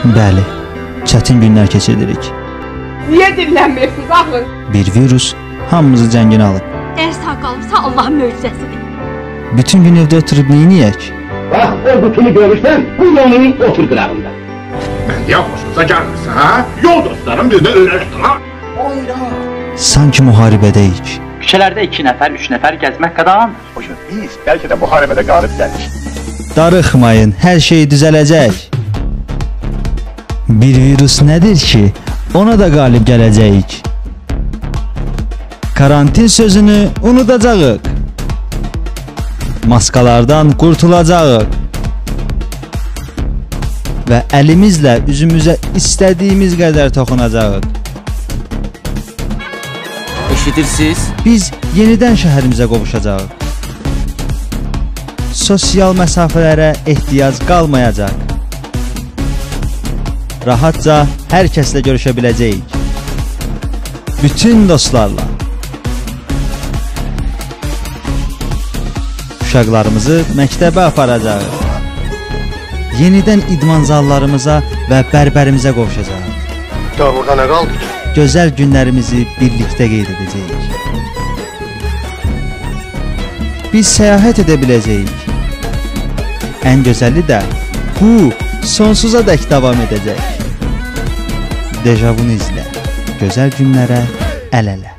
Bəli, çətin günlər keçiririk. Niyə dinlənmirsiniz axı? Bir virus hamımızı cəngini alıb. Əgər sağ qalıbsa Allahın möcüzəsidir. Bütün gün evdə oturub neyniyək? Bax, o qutunu görürsən, bu yolunun otur qırağında. Mən deyə xoşunuza gəlmirsə, hə? Yol dostlarım bizdə öyrəşdir, ha? Sanki müharibədəyik. Küçələrdə 2 nəfər, 3 nəfər gəzmək qadağandır. O gün biz bəlkə də müharibədə qalib gəlir. Darıxmayın, hər şey düzələcək. Bir virus nədir ki, ona da qalib gələcəyik. Karantin sözünü unudacağıq. Maskalardan qurtulacağıq. Və əlimizlə üzümüzə istədiyimiz qədər toxunacağıq. Eşidirsiniz? Biz yenidən şəhərimizə qovuşacağıq. Sosial məsafələrə ehtiyac qalmayacaq. Rahatca hər kəslə görüşə biləcəyik. Bütün dostlarla. Uşaqlarımızı məktəbə aparacağıq. Yenidən idman zallarımıza və bərbərimizə qovuşacağıq. Da burada nə qaldı ki? Gözəl günlərimizi birlikdə qeyd edəcəyik. Biz səyahət edə biləcəyik. Ən gözəli də bu sonsuza dək davam edəcək. Dejavunu izlə. Gözəl günlərə əl-ələ.